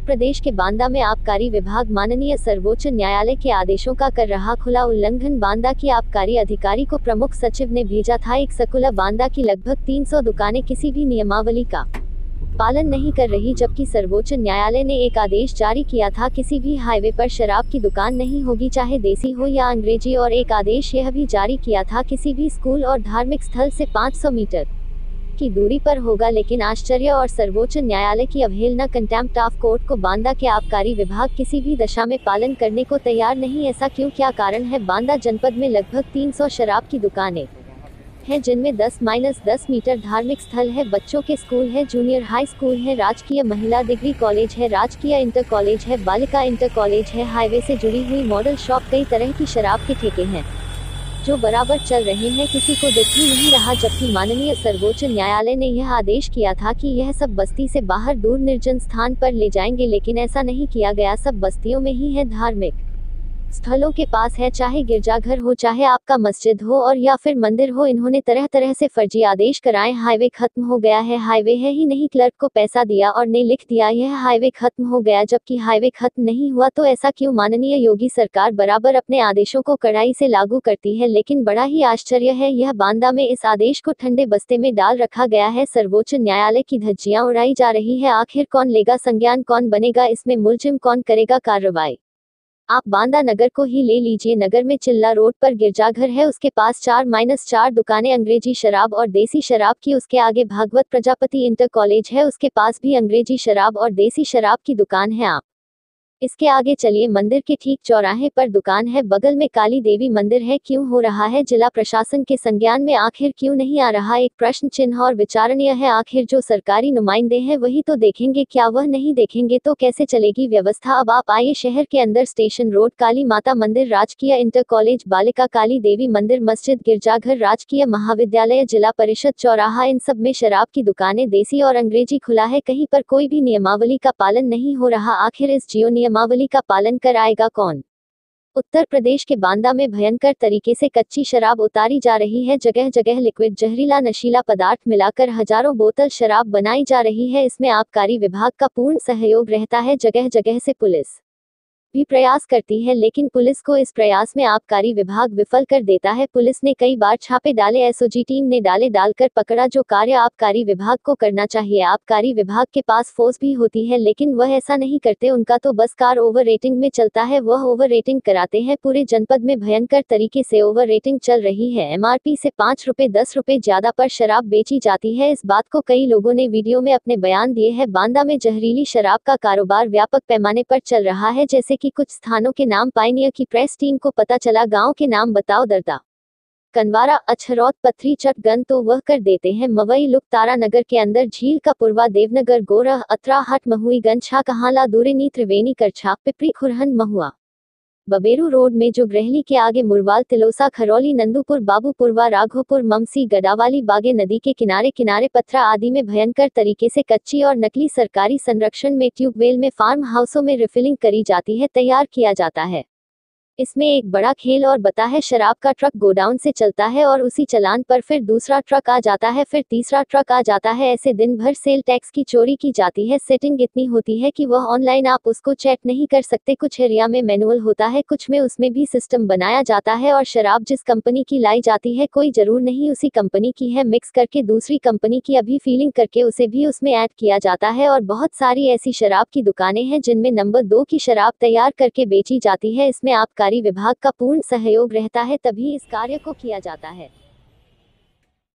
प्रदेश के बांदा में आबकारी विभाग माननीय सर्वोच्च न्यायालय के आदेशों का कर रहा खुला उल्लंघन। बांदा की आबकारी अधिकारी को प्रमुख सचिव ने भेजा था एक सर्कुलर। बांदा की लगभग 300 दुकानें किसी भी नियमावली का पालन नहीं कर रही, जबकि सर्वोच्च न्यायालय ने एक आदेश जारी किया था किसी भी हाईवे पर शराब की दुकान नहीं होगी, चाहे देसी हो या अंग्रेजी। और एक आदेश यह भी जारी किया था किसी भी स्कूल और धार्मिक स्थल से 500 मीटर की दूरी पर होगा। लेकिन आश्चर्य और सर्वोच्च न्यायालय की अवहेलना, कंटेम्प्ट ऑफ कोर्ट को बांदा के आबकारी विभाग किसी भी दशा में पालन करने को तैयार नहीं। ऐसा क्यों, क्या कारण है? बांदा जनपद में लगभग 300 शराब की दुकानें हैं, जिनमें 10-10 मीटर धार्मिक स्थल है, बच्चों के स्कूल है, जूनियर हाई स्कूल है, राजकीय महिला डिग्री कॉलेज है, राजकीय इंटर कॉलेज है, बालिका इंटर कॉलेज है, हाईवे से जुड़ी हुई मॉडल शॉप, कई तरह की शराब के ठेके हैं जो बराबर चल रहे हैं, किसी को दिख ही नहीं रहा। जबकि माननीय सर्वोच्च न्यायालय ने यह आदेश किया था कि यह सब बस्ती से बाहर दूर निर्जन स्थान पर ले जाएंगे, लेकिन ऐसा नहीं किया गया। सब बस्तियों में ही है, धार्मिक स्थलों के पास है, चाहे गिरजाघर हो, चाहे आपका मस्जिद हो और या फिर मंदिर हो। इन्होंने तरह तरह से फर्जी आदेश कराए। हाईवे खत्म हो गया है, हाईवे है ही नहीं, क्लर्क को पैसा दिया और ने लिख दिया यह हाईवे खत्म हो गया, जबकि हाईवे खत्म नहीं हुआ। तो ऐसा क्यों? माननीय योगी सरकार बराबर अपने आदेशों को कड़ाई से लागू करती है, लेकिन बड़ा ही आश्चर्य है, यह बांदा में इस आदेश को ठंडे बस्ते में डाल रखा गया है। सर्वोच्च न्यायालय की धज्जियां उड़ाई जा रही है। आखिर कौन लेगा संज्ञान, कौन बनेगा इसमें मुलजिम, कौन करेगा कार्रवाई? आप बांदा नगर को ही ले लीजिए। नगर में चिल्ला रोड पर गिरजाघर है, उसके पास 4-4 दुकानें अंग्रेजी शराब और देसी शराब की। उसके आगे भागवत प्रजापति इंटर कॉलेज है, उसके पास भी अंग्रेजी शराब और देसी शराब की दुकान है। आप इसके आगे चलिए, मंदिर के ठीक चौराहे पर दुकान है, बगल में काली देवी मंदिर है। क्यों हो रहा है? जिला प्रशासन के संज्ञान में आखिर क्यों नहीं आ रहा? एक प्रश्न चिन्ह और विचारणीय है। आखिर जो सरकारी नुमाइंदे हैं वही तो देखेंगे, क्या वह नहीं देखेंगे तो कैसे चलेगी व्यवस्था? अब आप आइए शहर के अंदर, स्टेशन रोड, काली माता मंदिर, राजकीय इंटर कॉलेज, बालिका काली देवी मंदिर, मस्जिद, गिरजाघर, राजकीय महाविद्यालय, जिला परिषद चौराहा, इन सब में शराब की दुकानें देसी और अंग्रेजी खुला है। कहीं पर कोई भी नियमावली का पालन नहीं हो रहा। आखिर इस जियो नियमावली का पालन कराएगा कौन? उत्तर प्रदेश के बांदा में भयंकर तरीके से कच्ची शराब उतारी जा रही है। जगह जगह लिक्विड जहरीला नशीला पदार्थ मिलाकर हजारों बोतल शराब बनाई जा रही है। इसमें आबकारी विभाग का पूर्ण सहयोग रहता है। जगह जगह से पुलिस भी प्रयास करती है, लेकिन पुलिस को इस प्रयास में आबकारी विभाग विफल कर देता है। पुलिस ने कई बार छापे डाले, एसओजी टीम ने डालकर पकड़ा, जो कार्य आबकारी विभाग को करना चाहिए। आबकारी विभाग के पास फोर्स भी होती है, लेकिन वह ऐसा नहीं करते। उनका तो बस कार ओवर रेटिंग में चलता है, वह ओवर रेटिंग कराते हैं। पूरे जनपद में भयंकर तरीके से ओवर रेटिंग चल रही है। एमआरपी से 5 रुपए 10 रुपए ज्यादा पर शराब बेची जाती है। इस बात को कई लोगों ने वीडियो में अपने बयान दिए हैं। बांदा में जहरीली शराब का कारोबार व्यापक पैमाने पर चल रहा है, जैसे कि कुछ स्थानों के नाम पाइनियर की प्रेस टीम को पता चला। गांव के नाम बताओ? दरदा, कनवारा, अछरौत, पथरी, चटगन तो वह कर देते हैं। मवई, लुक, तारा नगर के अंदर झील का पुरवा, देवनगर, गोरह, अतराहट, महुईगंज, छाकहाला, दूरेनी, त्रिवेणी, करछा, पिपरी, खुरहन, महुआ, बबेरू रोड में जो ग्रहली के आगे मुरवाल, तिलोसा, खरौली, नंदूपुर, बाबूपुरवा, राघोपुर, ममसी, गडावाली, बागे नदी के किनारे किनारे, पथरा आदि में भयंकर तरीके से कच्ची और नकली सरकारी संरक्षण में, ट्यूबवेल में, फार्म हाउसों में रिफिलिंग करी जाती है, तैयार किया जाता है। इसमें एक बड़ा खेल और बता है। शराब का ट्रक गोडाउन से चलता है और उसी चलान पर फिर दूसरा ट्रक आ जाता है, फिर तीसरा ट्रक आ जाता है। ऐसे दिन भर सेल टैक्स की चोरी की जाती है। सेटिंग इतनी होती है कि वह ऑनलाइन आप उसको चेक नहीं कर सकते। कुछ एरिया में मैनुअल होता है, कुछ में उसमें भी सिस्टम बनाया जाता है। और शराब जिस कंपनी की लाई जाती है, कोई जरूर नहीं उसी कंपनी की है, मिक्स करके दूसरी कंपनी की अभी फीलिंग करके उसे भी उसमें ऐड किया जाता है। और बहुत सारी ऐसी शराब की दुकानें हैं जिनमें नंबर 2 की शराब तैयार करके बेची जाती है। इसमें आबकारी विभाग का पूर्ण सहयोग रहता है, तभी इस कार्य को किया जाता है।